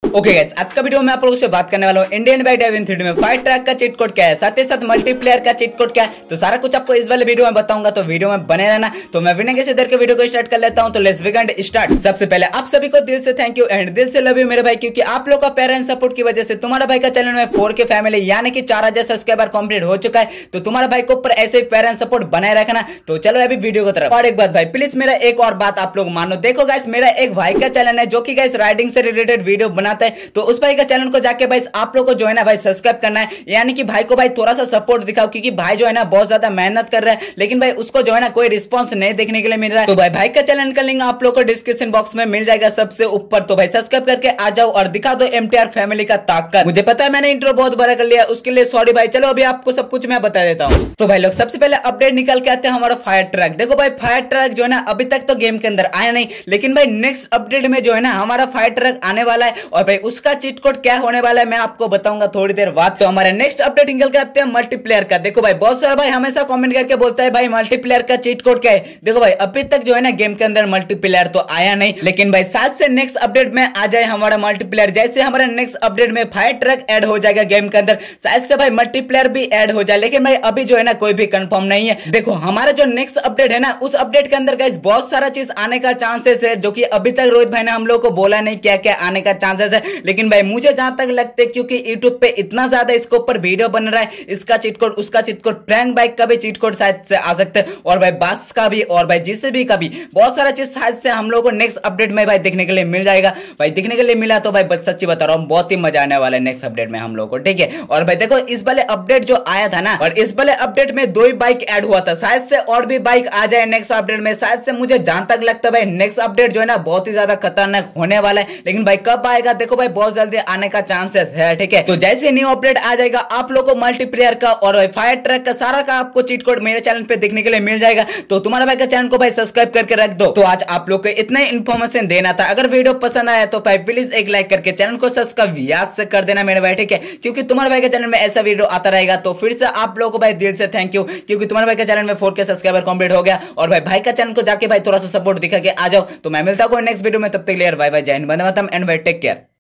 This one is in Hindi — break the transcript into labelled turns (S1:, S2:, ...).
S1: ओके गाइस, आज का वीडियो में आप लोगों से बात करने वाला हूँ इंडियन बाइक ड्राइविंग 3D में फायर ट्रैक का चीट कोड क्या है, साथ ही साथ मल्टीप्लेयर का चीट कोड क्या है, तो सारा कुछ आपको इस वाले वीडियो में बताऊंगा। तो वीडियो में बने रहना। तो मैं बिना किसी देर के वीडियो को स्टार्ट कर लेता हूँ। तो लेट्स बिगिन स्टार्ट। सबसे पहले आप सभी को दिल से थैंक यू एंड दिल से लव यू मेरे भाई, क्योंकि आप लोग का प्यार एंड सपोर्ट की वजह से तुम्हारा भाई का चैनल में 4K फैमिली यानी कि 4000 सब्सक्राइबर कंप्लीट हो चुका है। तो तुम्हारा भाई को ऊपर ऐसे ही प्यार एंड सपोर्ट बनाए रखना। तो चलो अभी वीडियो की तरफ। और एक बात भाई, प्लीज मेरा एक और बात आप लोग मानो। देखो गाइस, मेरा एक भाई का चैनल है जो कि गाइस राइडिंग से रिलेटेड वीडियो बनाता है। तो उस भाई का चैनल को जाके भाई आप लोग को जो है ना भाई सब्सक्राइब करना है, यानी कि भाई को भाई थोड़ा सा सपोर्ट दिखाओ, क्योंकि भाई जो है ना बहुत ज्यादा मेहनत कर रहा है, लेकिन भाई उसको जो है ना कोई रिस्पांस नहीं देखने के लिए मिल रहा है। तो भाई का चैनल का लिंक आप लोग को डिस्क्रिप्शन बॉक्स में मिल जाएगा सबसे ऊपर। तो भाई सब्सक्राइब करके आ जाओ और दिखा दो MTR फैमिली का ताकत। मुझे पता है मैंने इंट्रो बहुत बड़ा कर लिया, उसके लिए सॉरी भाई। चलो अभी आपको सब कुछ मैं बता देता हूँ। तो भाई लोग सबसे पहले अपडेट निकल के आते हैं हमारा फायर ट्रक। देखो भाई फायर ट्रक जो है ना अभी तक तो गेम के अंदर आया नहीं, लेकिन भाई नेक्स्ट अपडेट में जो है ना हमारा फायर ट्रक आने वाला है। और भाई उसका चीट कोड क्या होने वाला है मैं आपको बताऊंगा थोड़ी देर बाद। तो हमारे नेक्स्ट अपडेट निकल के आते हैं मल्टीप्लेयर का। देखो भाई बहुत सारा भाई हमेशा कमेंट करके बोलता है भाई मल्टीप्लेयर का चीट कोड क्या है। देखो भाई अभी तक जो है ना गेम के अंदर मल्टीप्लेयर तो आया नहीं, लेकिन भाई साथ से नेक्स्ट अपडेट में आ जाए हमारा मल्टीप्लेयर। जैसे हमारा नेक्स्ट अपडेट में फायर ट्रक ऐड हो जाएगा गेम के अंदर, शायद से भाई मल्टीप्लेयर भी ऐड हो जाए, लेकिन भाई अभी जो है ना कोई भी कंफर्म नहीं है। देखो हमारा जो नेक्स्ट अपडेट है ना, उस अपडेट के अंदर गाइस बहुत सारा चीज आने का चांसेस है, जो कि अभी तक रोहित भाई ने हम लोग को बोला नहीं क्या क्या आने का चांसेस है। लेकिन भाई मुझे जहां तक लगता है, क्योंकि यूट्यूब पे इतना ज्यादा इसके ऊपर वीडियो बन रहा है, इसका चीट कोड उसका चीट कोड, प्रैंक बाइक का भी चीट कोड शायद से आ सकता है, और भाई बस का भी, और भाई JCB का भी, बहुत सारा चीज शायद से हम लोग को नेक्स्ट अपडेट में भाई देखने के लिए मिल जाएगा। भाई देखने के लिए मिला तो भाई सच्ची बता रहा हूँ बहुत ही मजा आने वाला है नेक्स्ट अपडेट में हम लोग को, ठीक है। और भाई देखो इस वाले अपडेट जो आया था ना, और इस वाले अपडेट में 2 ही बाइक ऐड हुआ था, शायद से और भी बाइक आ जाए नेक्स्ट अपडेट में। शायद से मुझे जहां तक लगता है भाई नेक्स्ट अपडेट जो है ना बहुत ही ज्यादा खतरनाक होने वाला है, लेकिन भाई कब आएगा देखो भाई बहुत जल्दी आने का चांसेस है, ठीक है। तो जैसे न्यू अपडेट आ जाएगा आप लोग को मल्टीप्लेयर का और फायर ट्रक का सारा का आपको चीट कोड मेरे चैनल पे देखने के लिए मिल जाएगा। तो तुम्हारा भाई का चैनल को भाई सब्सक्राइब करके रख दो। तो आज आप लोग को इतना इन्फॉर्मेशन देना था। अगर वीडियो पसंद आया तो भाई प्लीज एक लाइक करके चैनल को सब्सक्राइब याद से कर देना मेरे भाई, ठीक है, क्योंकि तुम्हारे भाई के चैनल में ऐसा वीडियो आता रहेगा। तो फिर से आप लोगों को भाई दिल से थैंक यू, क्योंकि तुम्हारे भाई का चैनल में 4K सब्सक्राइबर कंप्लीट हो गया। और भाई का चैनल को जाके भाई थोड़ा सा सपोर्ट दिखा के आ जाओ। तो मैं मिलता हूं नेक्स्ट वीडियो में, तब तक क्लियर, बाय बाय, जय हिंद, वंदे मातरम एंड भाई टेक केयर।